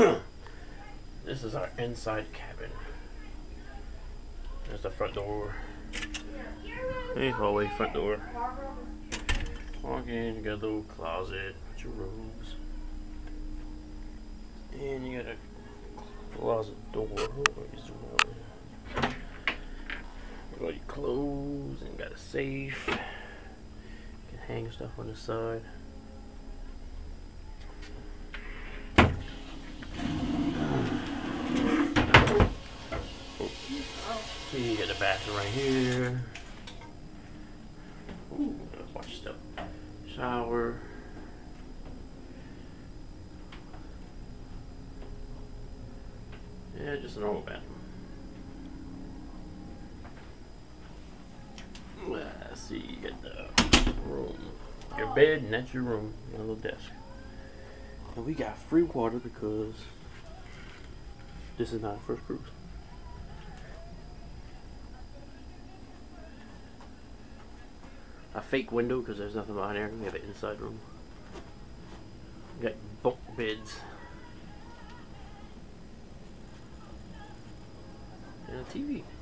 This is our inside cabin. There's the front door. Hey, hallway, front door. Walk in, you got a little closet with your robes. And you got a closet door. Got your clothes and got a safe. You can hang stuff on the side. You got the bathroom right here. Ooh, watch stuff. Shower. Yeah, just a normal bathroom. Let's see, you got the room. Your bed, and that's your room. Your little desk. And we got free water because this is not our first cruise. A fake window because there's nothing behind there. We have an inside room. We got bunk beds. And a TV.